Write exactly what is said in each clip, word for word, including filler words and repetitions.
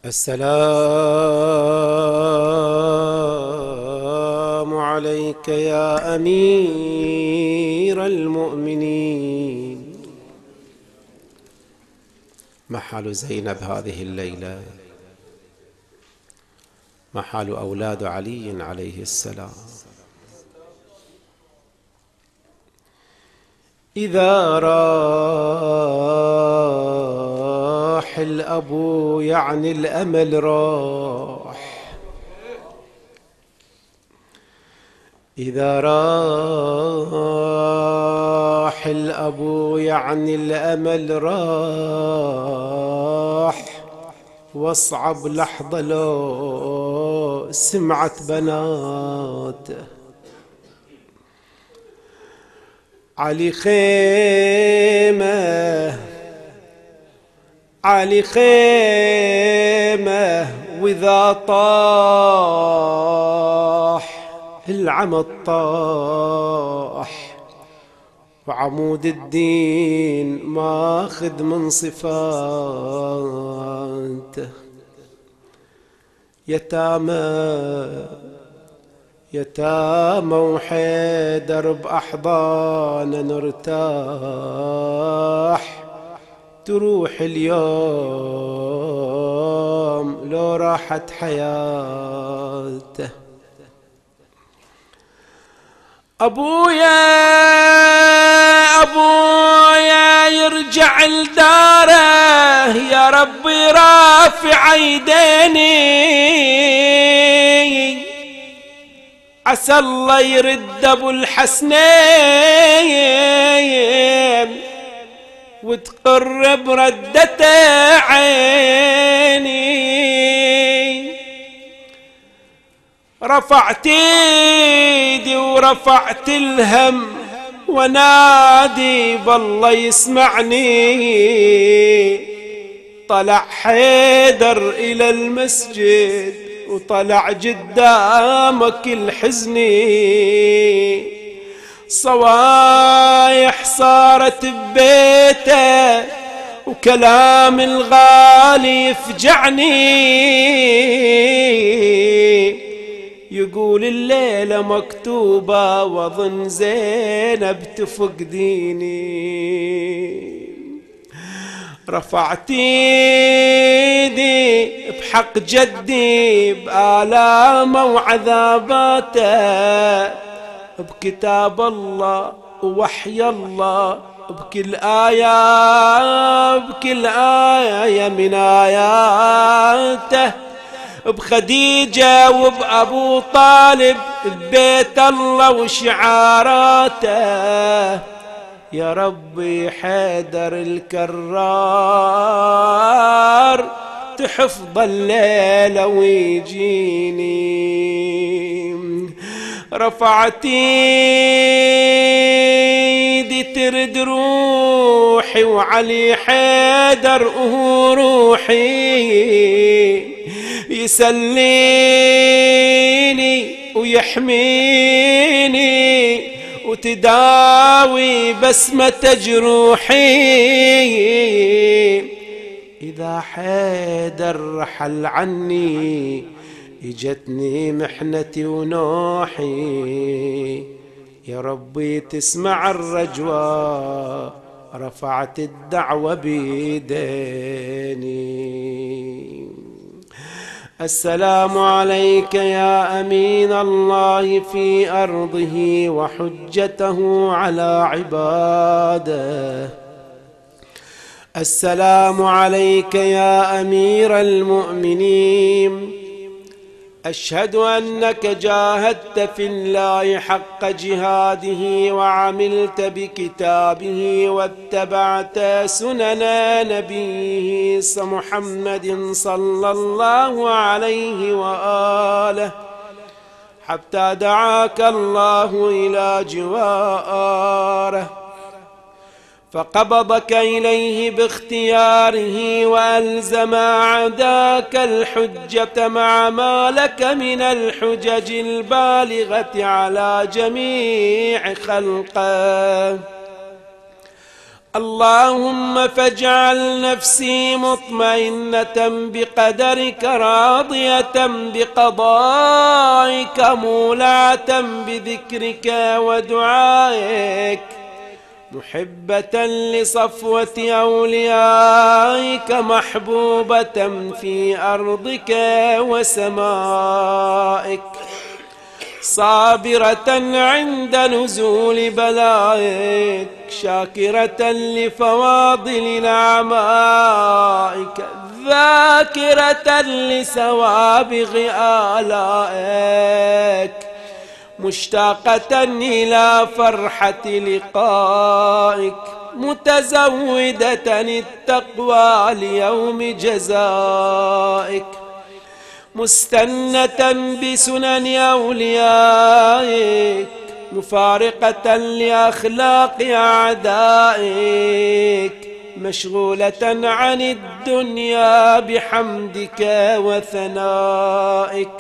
السلام عليك يا أمير المؤمنين. ما حال زينب هذه الليلة؟ ما حال أولاد علي عليه السلام؟ إذا راح الأبو يعني الأمل راح، إذا راح الأبو يعني الأمل راح، واصعب لحظة لو سمعت بناته. علي خيمة علي خيمة وإذا طاح العمد طاح، وعمود الدين ماخذ من صفاته. يتامى يتامى وحيدر بأحضانه نرتاح، تروح اليوم لو راحت حياته. أبويا أبويا يرجع لداره، يا ربي رافع يديني، عسى الله يرد ابو الحسنين وتقر بردته عيني. رفعت ايدي ورفعت الهم ونادي بالله يسمعني، طلع حيدر الى المسجد وطلع قدامك الحزني. صوايح صارت ببيته وكلام الغالي يفجعني، يقول الليلة مكتوبة واظن زينب تفقديني. رفعت ايدي بحق جدي بآلامه وعذاباته، بكتاب الله ووحي الله، بكل آية بكل آية من آياته، بخديجة وبأبو طالب ببيت الله وشعاراته. يا ربي حيدر الكرار تحفظ الليلة ويجيني. رفعت ايدي ترد روحي وعلي حيدر وهو روحي، يسليني ويحميني وتداوي بسمة جروحي. إذا حيدر رحل عني اجتني محنتي ونوحي، يا ربي تسمع الرجوى رفعت الدعوة بيديني. السلام عليك يا أمين الله في أرضه وحجته على عباده. السلام عليك يا أمير المؤمنين. أشهد أنك جاهدت في الله حق جهاده وعملت بكتابه واتبعت سنن نبيه محمد صلى الله عليه وآله، حتى دعاك الله إلى جواره فقبضك إليه باختياره، وألزم عداك الحجة مع ما لك من الحجج البالغة على جميع خلقه. اللهم فاجعل نفسي مطمئنة بقدرك راضية بقضائك مولعة بذكرك ودعائك محبة لصفوة أوليائك محبوبة في أرضك وسمائك صابرة عند نزول بلائك شاكرة لفواضل نعمائك ذاكرة لسوابغ آلائك مشتاقة إلى فرحة لقائك متزودة التقوى ليوم جزائك مستنة بسنن أوليائك مفارقة لأخلاق أعدائك مشغولة عن الدنيا بحمدك وثنائك.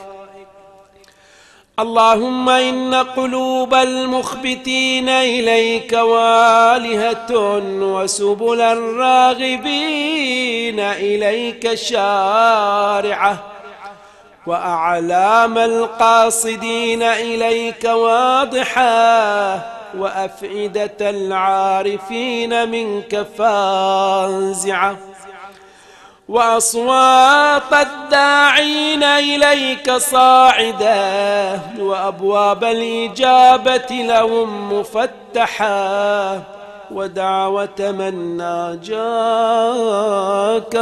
اللهم إن قلوب المخبتين إليك والهة وسبل الراغبين إليك شارعة وأعلام القاصدين إليك واضحة وأفئدة العارفين منك فازعة وأصوات الداعين إليك صاعدة وأبواب الإجابة لهم مفتحة ودعوة من ناجاك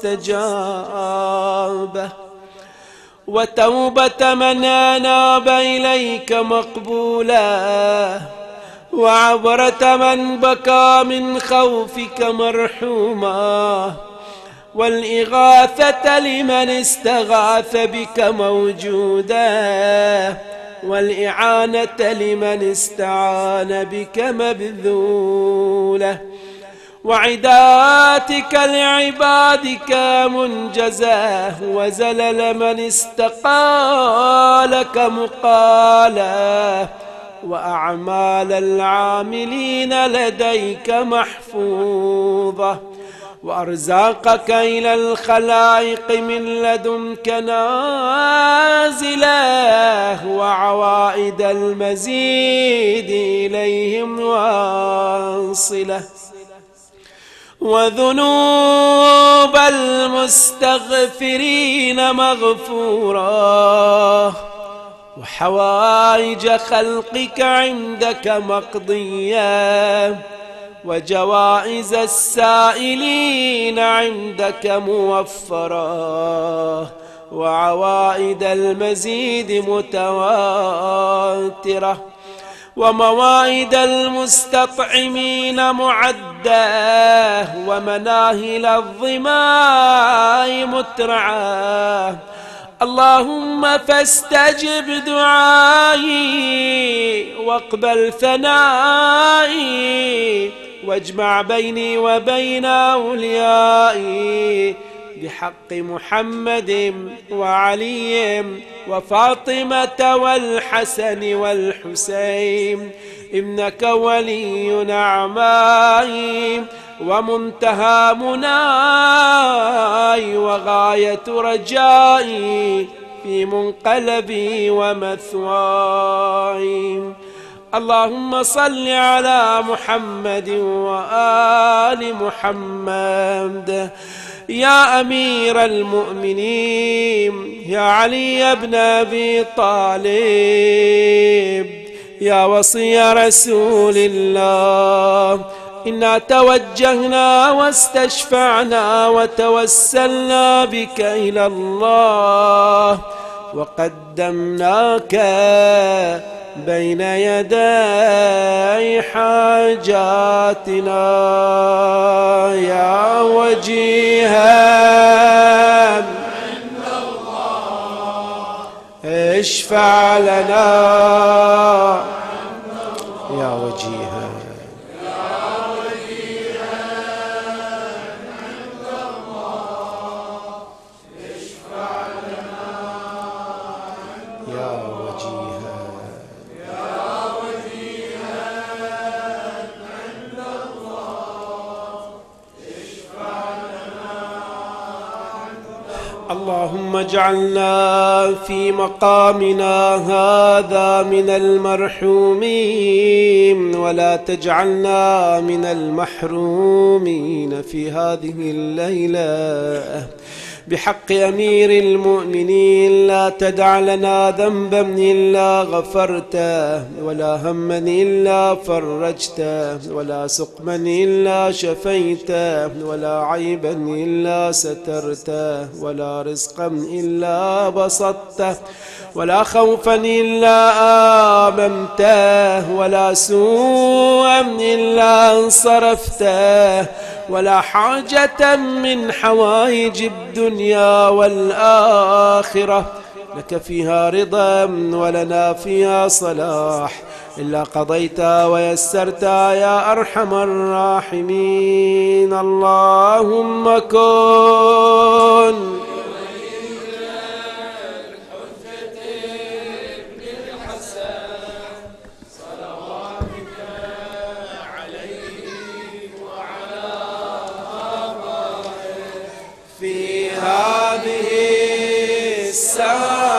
مستجابة وتوبة من أناب إليك مقبولة وعبرة من بكى من خوفك مرحوما والإغاثة لمن استغاث بك موجودا والإعانة لمن استعان بك مبذولة وعداتك لعبادك منجزة وزلل من استقالك مقالا وأعمال العاملين لديك محفوظة وأرزاقك إلى الخلائق من لدنك نازلة وعوائد المزيد إليهم واصلة وذنوب المستغفرين مغفورة وحوائج خلقك عندك مقضية وجوائز السائلين عندك موفرة وعوائد المزيد متواترة وموائد المستطعمين معدة ومناهل الظماء مترعة. اللهم فاستجب دعائي واقبل ثنائي واجمع بيني وبين أوليائي بحق محمد وعلي وفاطمة والحسن والحسين إنك ولي نعمائي ومنتهى مناي وغاية رجائي في منقلبي ومثواي. اللهم صل على محمد وآل محمد. يا أمير المؤمنين يا علي بن أبي طالب يا وصي رسول الله إنا توجهنا واستشفعنا وتوسلنا بك إلى الله وقدمناك بين يدي حاجاتنا يا وجيها عند الله اشفع لنا يا وجيها اللهم اجعلنا في مقامنا هذا من المرحومين ولا تجعلنا من المحرومين في هذه الليلة. بحق أمير المؤمنين لا تدع لنا ذنبا إلا غفرته، ولا هما إلا فرجته، ولا سقما إلا شفيته، ولا عيبا إلا سترته، ولا رزقا إلا بسطته، ولا خوفا إلا آمنته، ولا سوءا إلا انصرفته، ولا حاجة من حوائج الدنيا والآخرة لك فيها رضا ولنا فيها صلاح إلا قضيتها ويسرتها يا أرحم الراحمين. اللهم كن في هذه الساعة